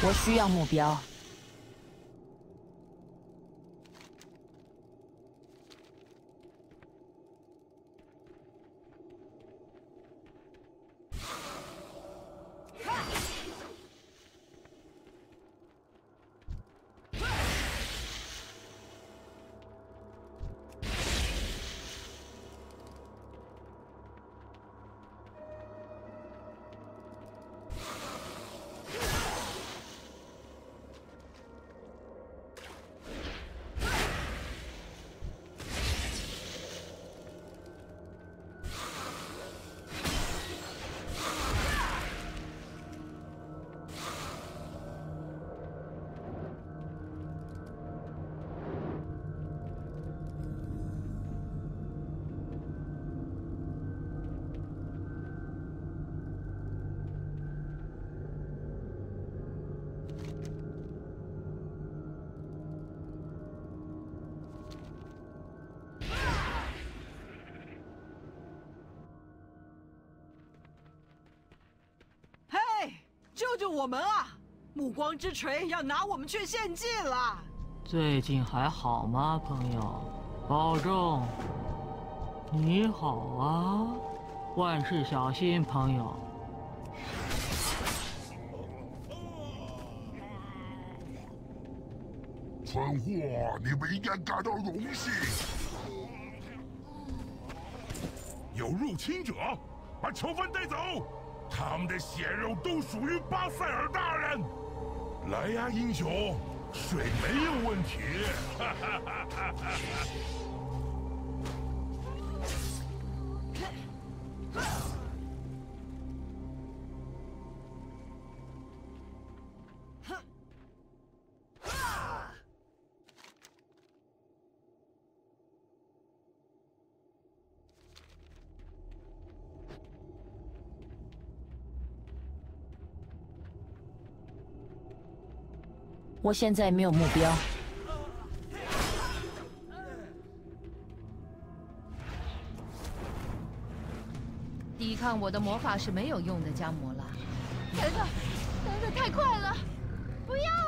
我需要目标。 救救我们啊！暮光之锤要拿我们去献祭了。 最近还好吗，朋友？保重。你好啊，万事小心，朋友。 蠢货，你们应该感到荣幸。 有入侵者，把囚犯带走。他们的血肉都属于巴塞尔大人。来呀，英雄，水没有问题。哈哈哈哈哈！ 我现在没有目标。 抵抗我的魔法是没有用的，加摩拉。等等，等等，太快了！不要啊！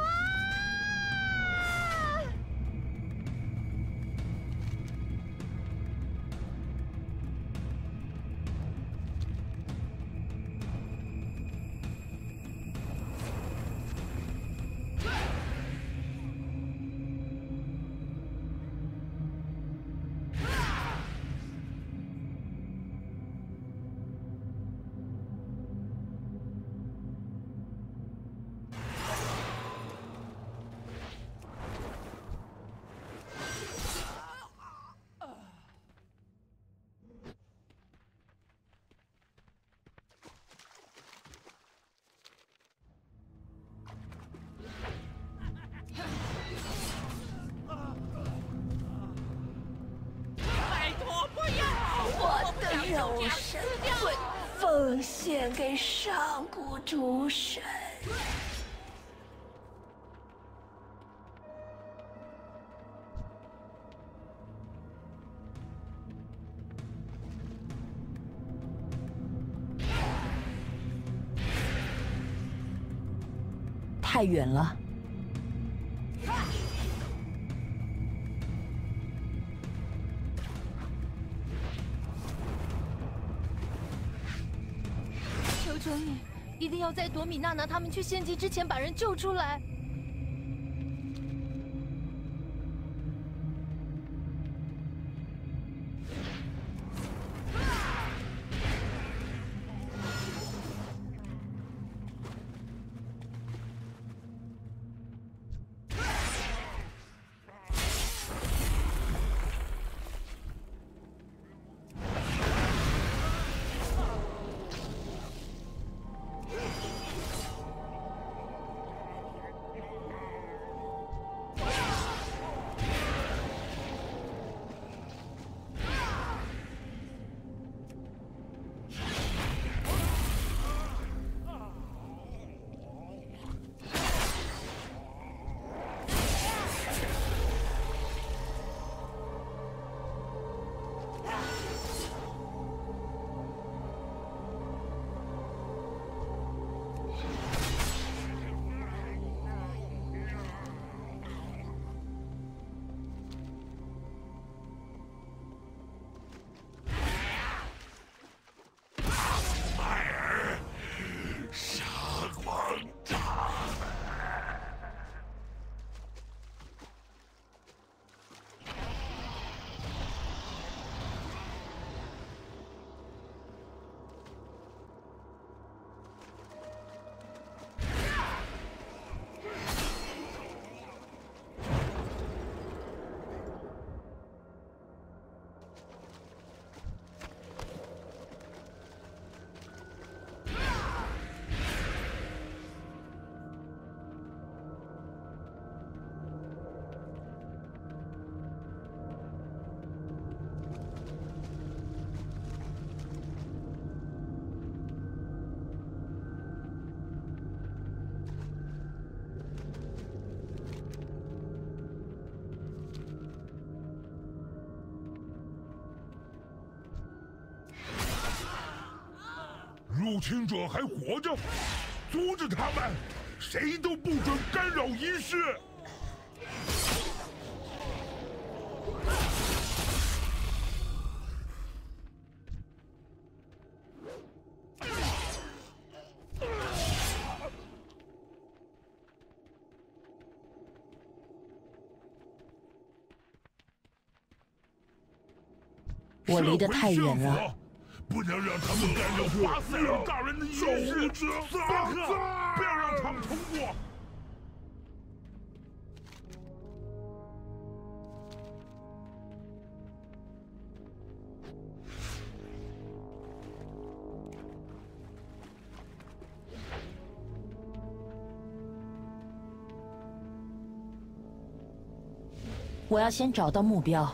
肉身会奉献给上古诸神。 太远了。 求求你，一定要在朵米娜拿他们去献祭之前把人救出来。 入侵者还活着，阻止他们，谁都不准干扰仪式。 我离得太远了， 不能让他们干扰巴塞尔大人的仪式。斯巴克，不要让他们通过。 我要先找到目标。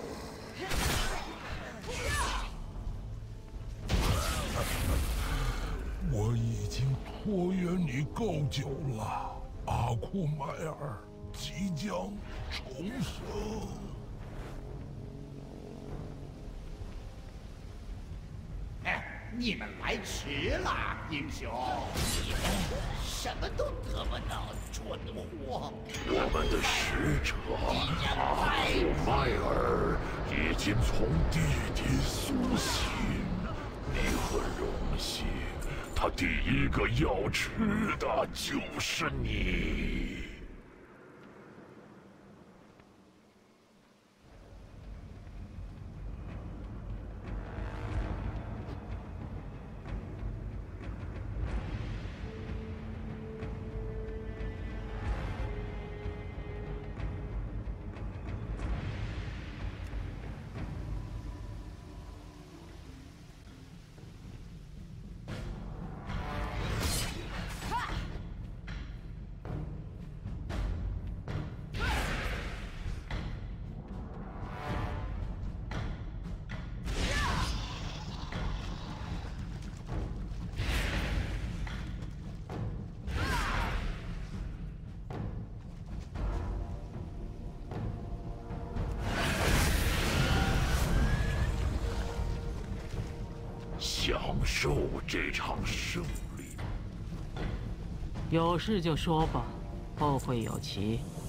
我已经拖延你够久了，阿库迈尔即将重生。 哎，你们来迟了，英雄！你们什么都得不到，蠢货！ 我们的使者阿库迈尔已经从地底苏醒，你很荣幸。他第一个要吃的就是你。享受这场胜利。 有事就说吧，后会有期。